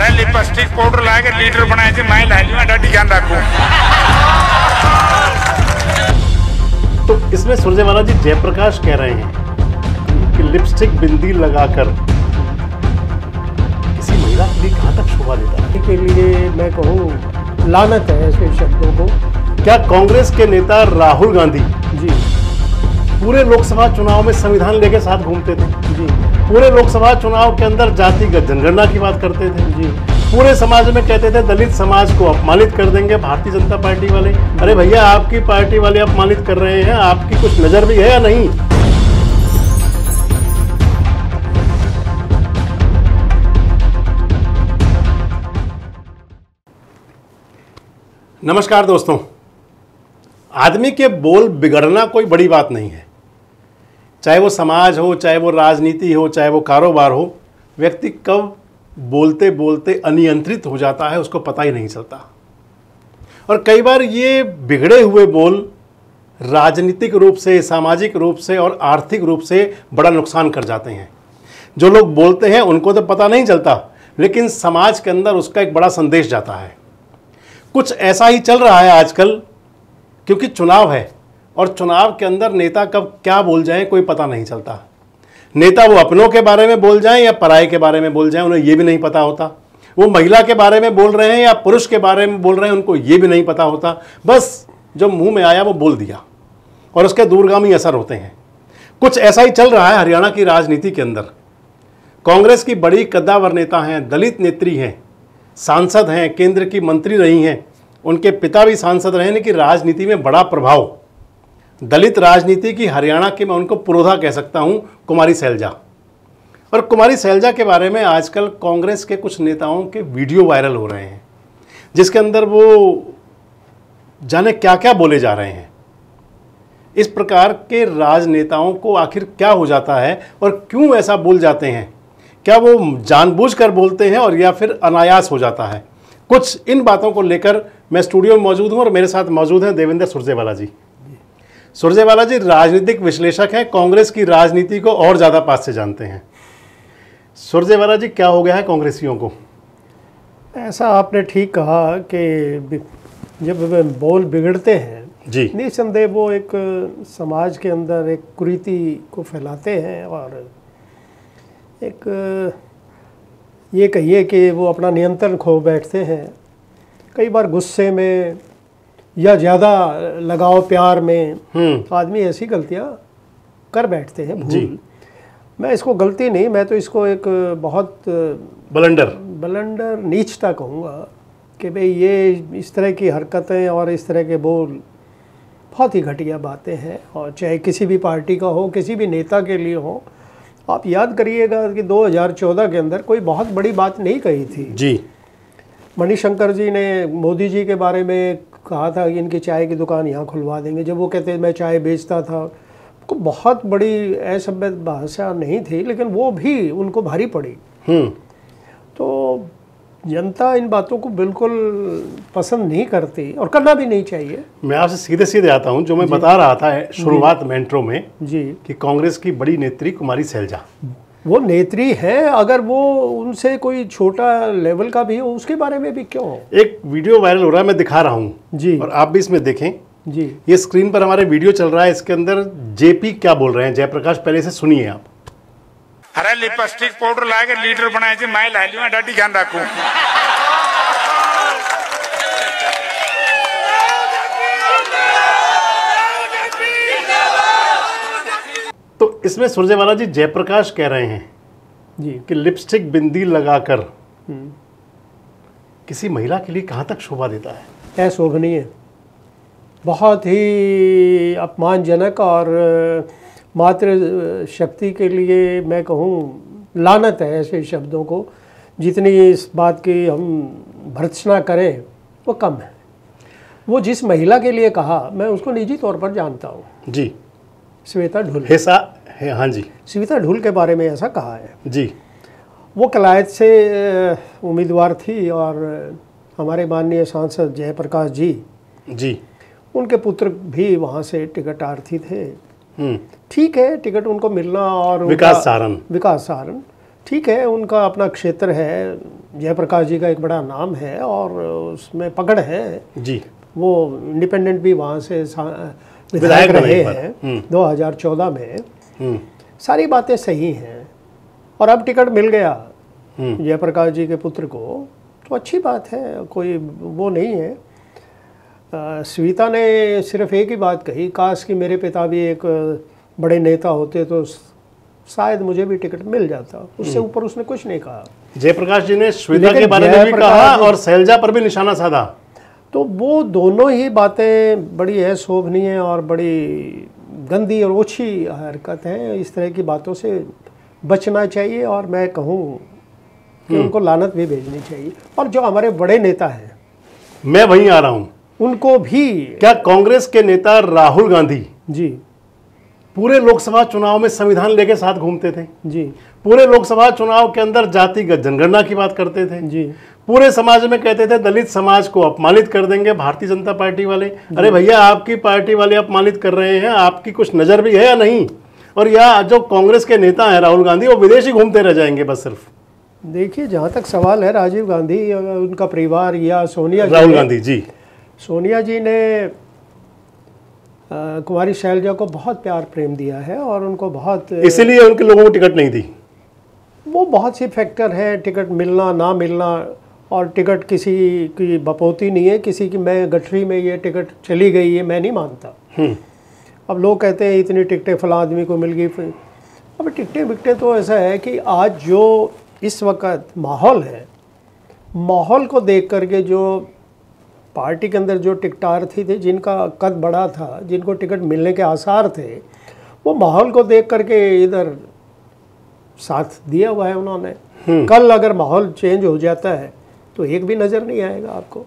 अरे lipstick powder ला के litre बनाए थे, मैं ला लिया डाडी ध्यान रखूं। तो इसमें सुरजेवाला जी जयप्रकाश कह रहे हैं कि लिपस्टिक बिंदी लगाकर किसी महिला के लिए कहां तक शोभा देता है। के लिए मैं कहूँ लानत है ऐसे शब्दों को। क्या कांग्रेस के नेता राहुल गांधी जी पूरे लोकसभा चुनाव में संविधान लेके साथ घूमते थे? जी पूरे लोकसभा चुनाव के अंदर जातिगत जनगणना की बात करते थे जी पूरे समाज में कहते थे दलित समाज को अपमानित कर देंगे भारतीय जनता पार्टी वाले। अरे भैया, आपकी पार्टी वाले अपमानित कर रहे हैं, आपकी कुछ नजर भी है या नहीं? नमस्कार दोस्तों, आदमी के बोल बिगड़ना कोई बड़ी बात नहीं है। चाहे वो समाज हो, चाहे वो राजनीति हो, चाहे वो कारोबार हो, व्यक्ति कब बोलते बोलते अनियंत्रित हो जाता है उसको पता ही नहीं चलता। और कई बार ये बिगड़े हुए बोल राजनीतिक रूप से, सामाजिक रूप से और आर्थिक रूप से बड़ा नुकसान कर जाते हैं। जो लोग बोलते हैं उनको तो पता नहीं चलता, लेकिन समाज के अंदर उसका एक बड़ा संदेश जाता है। कुछ ऐसा ही चल रहा है आजकल, क्योंकि चुनाव है और चुनाव के अंदर नेता कब क्या बोल जाएं कोई पता नहीं चलता। नेता वो अपनों के बारे में बोल जाएं या पराये के बारे में बोल जाएं, उन्हें ये भी नहीं पता होता। वो महिला के बारे में बोल रहे हैं या पुरुष के बारे में बोल रहे हैं, उनको ये भी नहीं पता होता। बस जो मुंह में आया वो बोल दिया और उसके दूरगामी असर होते हैं। कुछ ऐसा ही चल रहा है हरियाणा की राजनीति के अंदर। कांग्रेस की बड़ी कद्दावर नेता हैं, दलित नेत्री हैं, सांसद हैं, केंद्र की मंत्री रही हैं, उनके पिता भी सांसद रहे, लेकिन राजनीति में बड़ा प्रभाव दलित राजनीति की हरियाणा की, मैं उनको पुरोधा कह सकता हूं, कुमारी सैलजा। और कुमारी सैलजा के बारे में आजकल कांग्रेस के कुछ नेताओं के वीडियो वायरल हो रहे हैं, जिसके अंदर वो जाने क्या क्या बोले जा रहे हैं। इस प्रकार के राजनेताओं को आखिर क्या हो जाता है और क्यों ऐसा बोल जाते हैं? क्या वो जानबूझकर बोलते हैं और या फिर अनायास हो जाता है? कुछ इन बातों को लेकर मैं स्टूडियो में मौजूद हूं और मेरे साथ मौजूद हैं देवेंद्र सुरजेवाला जी। सुरजेवाला जी राजनीतिक विश्लेषक हैं, कांग्रेस की राजनीति को और ज़्यादा पास से जानते हैं। सुरजेवाला जी, क्या हो गया है कांग्रेसियों को? ऐसा आपने ठीक कहा कि जब बोल बिगड़ते हैं जी, निसंदेह वो एक समाज के अंदर एक कुरीति को फैलाते हैं और एक ये कहिए कि वो अपना नियंत्रण खो बैठते हैं। कई बार गुस्से में या ज़्यादा लगाव प्यार में आदमी ऐसी गलतियां कर बैठते हैं, भूल। मैं इसको गलती नहीं, मैं तो इसको एक बहुत बलंडर नीचता कहूँगा कि भाई ये इस तरह की हरकतें और इस तरह के बोल बहुत ही घटिया बातें हैं। और चाहे किसी भी पार्टी का हो, किसी भी नेता के लिए हो, आप याद करिएगा कि 2014 के अंदर कोई बहुत बड़ी बात नहीं कही थी जी। मणिशंकर जी ने मोदी जी के बारे में कहा था कि इनकी चाय की दुकान यहाँ खुलवा देंगे। जब वो कहते मैं चाय बेचता था, तो बहुत बड़ी असभ्य भाषा नहीं थी, लेकिन वो भी उनको भारी पड़ी। तो जनता इन बातों को बिल्कुल पसंद नहीं करती और करना भी नहीं चाहिए। मैं आपसे सीधे सीधे आता हूं, जो मैं बता रहा था शुरुआत में इंट्रो में जी कि कांग्रेस की बड़ी नेत्री कुमारी सैलजा, वो नेत्री है, अगर वो उनसे कोई छोटा लेवल का भी हो उसके बारे में भी क्यों? एक वीडियो वायरल हो रहा है, मैं दिखा रहा हूँ जी, और आप भी इसमें देखें जी। ये स्क्रीन पर हमारे वीडियो चल रहा है, इसके अंदर जेपी क्या बोल रहे हैं, जयप्रकाश, पहले से सुनिए आप। अरे लिपस्टिक पाउडर ला के लीटर बनाए थे, मैं ला लिया डाडी ध्यान रखूं। तो इसमें सुरजेवाला जी जयप्रकाश कह रहे हैं जी कि लिपस्टिक बिंदी लगाकर किसी महिला के लिए कहां तक शोभा देता है? अशोभनीय, बहुत ही अपमानजनक और मातृ शक्ति के लिए मैं कहूँ लानत है ऐसे शब्दों को। जितनी इस बात की हम भर्त्सना करें वो कम है। वो जिस महिला के लिए कहा, मैं उसको निजी तौर पर जानता हूँ जी, श्वेता ढुल। हाँ जी, श्वेता ढुल के बारे में ऐसा कहा है जी। वो कलायत से उम्मीदवार थी और हमारे माननीय सांसद जयप्रकाश जी उनके पुत्र भी वहाँ से टिकटार्थी थे। ठीक है, टिकट उनको मिलना और विकास सारण, ठीक है, उनका अपना क्षेत्र है, जयप्रकाश जी का एक बड़ा नाम है और उसमें पकड़ है जी। वो इंडिपेंडेंट भी वहाँ से विधायक रहे हैं 2014 में। सारी बातें सही हैं और अब टिकट मिल गया जयप्रकाश जी के पुत्र को तो अच्छी बात है, कोई वो नहीं है। स्वीता ने सिर्फ एक ही बात कही, काश कि मेरे पिता भी एक बड़े नेता होते तो शायद मुझे भी टिकट मिल जाता। उससे ऊपर उसने कुछ नहीं कहा। जयप्रकाश जी ने श्वेता के बारे में भी कहा और शैलजा पर भी निशाना साधा। तो वो दोनों ही बातें बड़ी अशोभनीय और बड़ी गंदी और ओछी हरकत है। इस तरह की बातों से बचना चाहिए और मैं कहूँ कि उनको लानत भी भेजनी चाहिए। और जो हमारे बड़े नेता हैं, मैं वहीं आ रहा हूँ, उनको भी। क्या कांग्रेस के नेता राहुल गांधी जी पूरे लोकसभा चुनाव में संविधान लेके साथ घूमते थे? जी पूरे लोकसभा चुनाव के अंदर जातिगत जनगणना की बात करते थे जी। पूरे समाज में कहते थे दलित समाज को अपमानित कर देंगे भारतीय जनता पार्टी वाले। अरे भैया, आपकी पार्टी वाले अपमानित कर रहे हैं, आपकी कुछ नजर भी है या नहीं? और या जो कांग्रेस के नेता हैं राहुल गांधी, वो विदेशी घूमते रह जाएंगे बस सिर्फ। देखिए, जहाँ तक सवाल है राजीव गांधी, उनका परिवार या सोनिया राहुल गांधी जी, सोनिया जी ने कुमारी शैलजा को बहुत प्यार प्रेम दिया है और उनको बहुत, इसीलिए उनके लोगों को टिकट नहीं दी। वो बहुत सी फैक्टर है, टिकट मिलना ना मिलना। और टिकट किसी की बपौती नहीं है, किसी की मैं गठरी में ये टिकट चली गई है मैं नहीं मानता। अब लोग कहते हैं इतनी टिकटें फलां आदमी को मिल गई। अब टिकटें विकटें तो ऐसा है कि आज जो इस वक्त माहौल है, माहौल को देख करके जो पार्टी के अंदर जो टिकटार्थी थे, जिनका कद बड़ा था, जिनको टिकट मिलने के आसार थे, वो माहौल को देख करके इधर साथ दिया हुआ है उन्होंने। कल अगर माहौल चेंज हो जाता है तो एक भी नज़र नहीं आएगा आपको।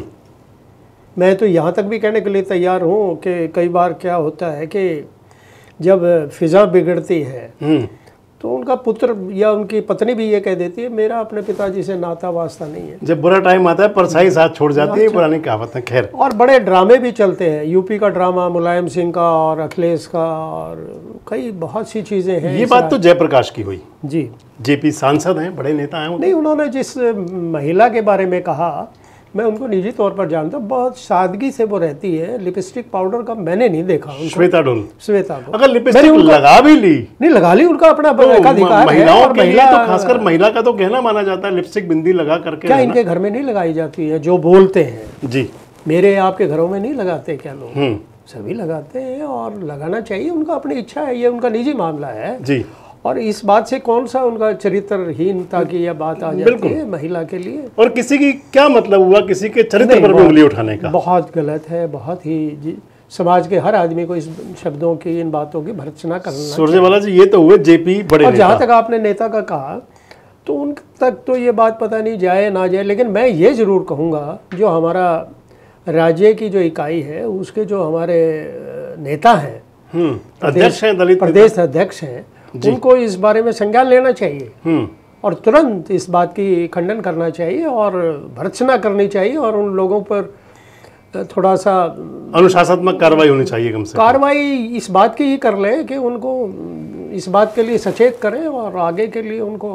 मैं तो यहाँ तक भी कहने के लिए तैयार हूँ कि कई बार क्या होता है कि जब फिज़ा बिगड़ती है तो उनका पुत्र या उनकी पत्नी भी ये कह देती है मेरा अपने पिताजी से नाता वास्ता नहीं है। जब बुरा टाइम आता है परछाई साथ छोड़ जाती है, पुरानी कहावत है। खैर, और बड़े ड्रामे भी चलते हैं, यूपी का ड्रामा, मुलायम सिंह का और अखिलेश का, और कई बहुत सी चीज़ें हैं। ये बात तो जयप्रकाश की हुई जी। जेपी सांसद हैं, बड़े नेता हैं। नहीं, उन्होंने जिस महिला के बारे में कहा, मैं उनको निजी तौर पर जानता हूँ, बहुत सादगी से वो रहती है। लिपस्टिक पाउडर का मैंने नहीं देखा उनको। श्वेता को अगर लिपस्टिक लगा भी ली, नहीं लगा ली, उनका अपना अधिकार है। महिलाओं के लिए तो खासकर महिला का तो कहना माना जाता है लिपस्टिक बिंदी लगा करके। क्या इनके घर में नहीं लगाई जाती है? जो बोलते हैं जी, मेरे आपके घरों में नहीं लगाते क्या लोग? सभी लगाते हैं और लगाना चाहिए, उनका अपनी इच्छा है, ये उनका निजी मामला है जी। और इस बात से कौन सा उनका चरित्रहीनता की यह बात आ जाती है महिला के लिए? और किसी की क्या मतलब हुआ किसी के चरित्र पर उंगली उठाने का? बहुत गलत है, बहुत ही। समाज के हर आदमी को इस शब्दों की, इन बातों की भर्त्सना करना। सुरजेवाला जी, ये तो हुए जेपी बड़े। और जहाँ तक आपने नेता का कहा, तो उन तक तो ये बात पता नहीं जाए ना जाए, लेकिन मैं ये जरूर कहूँगा, जो हमारा राज्य की जो इकाई है, उसके जो हमारे नेता हैं, अध्यक्ष हैं, दलित प्रदेश अध्यक्ष हैं, उनको इस बारे में संज्ञान लेना चाहिए और तुरंत इस बात की खंडन करना चाहिए और भर्त्सना करनी चाहिए और उन लोगों पर थोड़ा सा अनुशासनात्मक कार्रवाई होनी चाहिए। कम से कार्रवाई इस बात की ही कर ले कि उनको इस बात के लिए सचेत करें और आगे के लिए उनको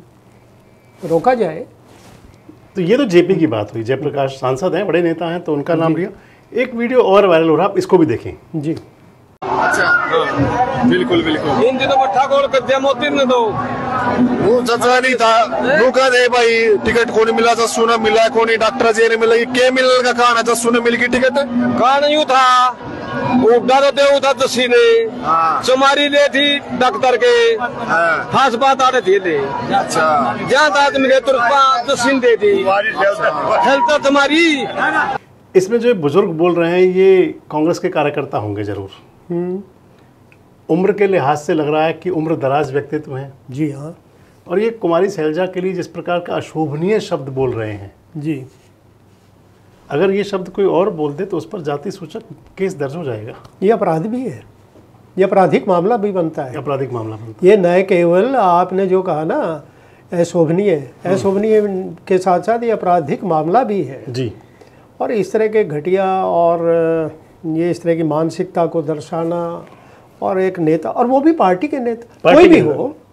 रोका जाए। तो ये तो जेपी की बात हुई, जयप्रकाश सांसद हैं, बड़े नेता हैं, तो उनका नाम लिया। एक वीडियो और वायरल हो रहा है, आप इसको भी देखें जी। अच्छा, बिल्कुल बिल्कुल। इन दिनों में ठाकुर कर दिया मोती ने दो वो चचा नहीं था, रुका दे भाई, टिकट को नहीं मिला, जस्सू ने मिला, को नहीं डॉक्टर जी ने मिला, ये क्या मिलने का कहां है? जस्सू ने मिल की टिकट कहा नहीं था, वो डर दे था जस्सी ने चमारी ले थी डॉक्टर के खास बात आ रही थी। अच्छा, जहाँ आदमी के तुरंत जस्सी दे थी हेल्थ तुम्हारी। इसमें जो बुजुर्ग बोल रहे हैं ये कांग्रेस के कार्यकर्ता होंगे जरूर। उम्र के लिहाज से लग रहा है कि उम्र दराज व्यक्तित्व हैं। जी हाँ। और ये कुमारी शैलजा के लिए जिस प्रकार का अशोभनीय शब्द बोल रहे हैं जी, अगर ये शब्द कोई और बोल दे तो उस पर जाति सूचक केस दर्ज हो जाएगा। ये अपराध भी है, ये आपराधिक मामला भी बनता है। आपराधिक मामला बनता ये न केवल आपने जो कहा ना अशोभनीय, अशोभनीय के साथ साथ ये आपराधिक मामला भी है जी। और इस तरह के घटिया और ये इस तरह की मानसिकता को दर्शाना, और एक नेता, और वो भी पार्टी के नेता, कोई भी हो,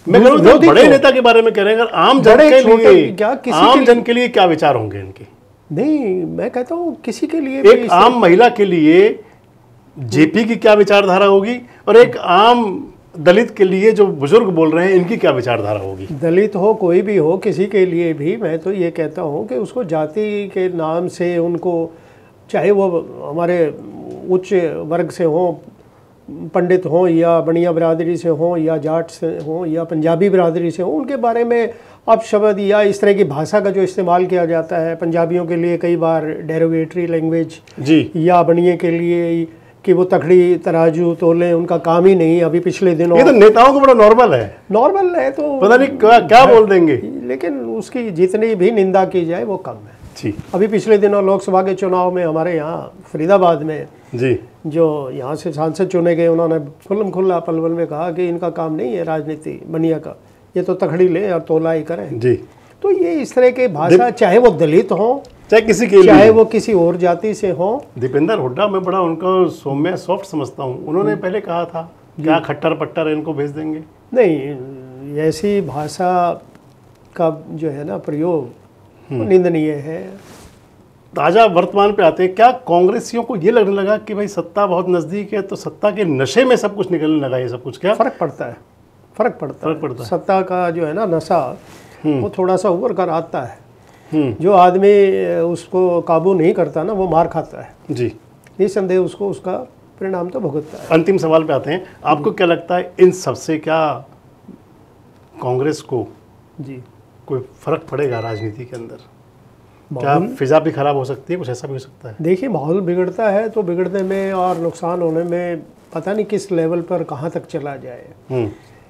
मैं कह रहा हूं, विरोधी बड़े क्यों? नेता के बारे में कह रहे हैं, अगर आम जन बड़े के छोटे लिए, क्या, किसी आम के जन के लिए क्या विचार होंगे इनके? नहीं, मैं कहता हूँ किसी के लिए भी एक आम महिला के लिए जेपी की क्या विचारधारा होगी, और एक आम दलित के लिए जो बुजुर्ग बोल रहे हैं इनकी क्या विचारधारा होगी? दलित हो, कोई भी हो, किसी के लिए भी मैं तो ये कहता हूँ कि उसको जाति के नाम से उनको, चाहे वो हमारे उच्च वर्ग से हों, पंडित हों या बनिया बिरादरी से हों या जाट से हों या पंजाबी बिरादरी से हों, उनके बारे में अपशब्द या इस तरह की भाषा का जो इस्तेमाल किया जाता है, पंजाबियों के लिए कई बार डेरोगेटरी लैंग्वेज जी, या बनिए के लिए कि वो तखड़ी तराजू तोले, उनका काम ही नहीं। अभी पिछले दिनों ये तो नेताओं को बड़ा नॉर्मल है, नॉर्मल है, तो पता नहीं क्या बोल देंगे। लेकिन उसकी जितनी भी निंदा की जाए वो कम है। जी अभी पिछले दिनों लोकसभा के चुनाव में हमारे यहाँ फरीदाबाद में जी, जो यहाँ से सांसद चुने गए, उन्होंने खुल्लम खुल्ला पलवल में कहा कि इनका काम नहीं है राजनीति बनिया का, ये तो तखड़ी ले और तोला ही करें। जी, तो ये इस तरह के भाषा, चाहे वो दलित हो, चाहे किसी के चाहे लिए, वो किसी और जाति से हो। दीपेंद्र हुड्डा मैं बड़ा उनको सौम्य सॉफ्ट समझता हूँ, उन्होंने पहले कहा था क्या खट्टर पट्टर इनको भेज देंगे। नहीं, ऐसी भाषा का जो है ना प्रयोग वो निंदनीय है। ताजा वर्तमान पे आते हैं, क्या कांग्रेसियों को ये लगने लगा कि भाई सत्ता बहुत नजदीक है, तो सत्ता के नशे में सब कुछ निकलने लगा, ये सब कुछ क्या फर्क पड़ता है, फर्क पड़ता है। सत्ता का जो है ना नशा वो थोड़ा सा उभर कर आता है। जो आदमी उसको काबू नहीं करता ना, वो मार खाता है जी, निसंदेह, उसको उसका परिणाम तो भुगतता है। अंतिम सवाल पे आते हैं, आपको क्या लगता है इन सबसे क्या कांग्रेस को जी, कोई फर्क पड़ेगा राजनीति के अंदर? क्या फिजा भी खराब हो सकती है, कुछ ऐसा भी हो सकता है? देखिए, माहौल बिगड़ता है तो बिगड़ने में और नुकसान होने में पता नहीं किस लेवल पर कहाँ तक चला जाए।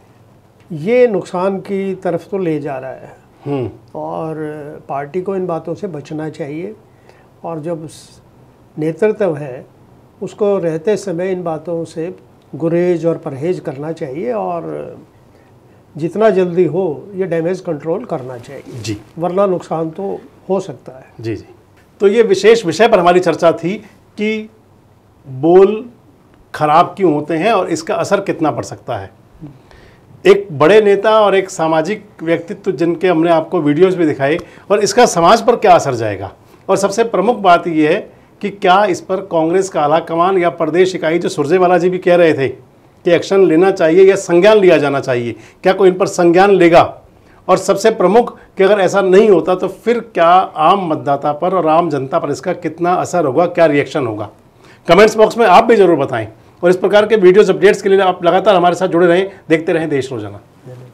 ये नुकसान की तरफ तो ले जा रहा है, और पार्टी को इन बातों से बचना चाहिए, और जब नेतृत्व है उसको रहते समय इन बातों से गुरेज और परहेज करना चाहिए, और जितना जल्दी हो ये डैमेज कंट्रोल करना चाहिए जी, वरना नुकसान तो हो सकता है। जी जी। तो ये विशेष विषय पर हमारी चर्चा थी कि बोल खराब क्यों होते हैं और इसका असर कितना पड़ सकता है। एक बड़े नेता और एक सामाजिक व्यक्तित्व जिनके हमने आपको वीडियोस भी दिखाए, और इसका समाज पर क्या असर जाएगा, और सबसे प्रमुख बात यह है कि क्या इस पर कांग्रेस का आला कमान या प्रदेश इकाई, जो सुरजेवाला जी भी कह रहे थे कि एक्शन लेना चाहिए या संज्ञान लिया जाना चाहिए, क्या कोई इन पर संज्ञान लेगा? और सबसे प्रमुख कि अगर ऐसा नहीं होता तो फिर क्या आम मतदाता पर और आम जनता पर इसका कितना असर होगा, क्या रिएक्शन होगा? कमेंट्स बॉक्स में आप भी जरूर बताएं, और इस प्रकार के वीडियोस अपडेट्स के लिए आप लगातार हमारे साथ जुड़े रहें, देखते रहें देश रोजाना।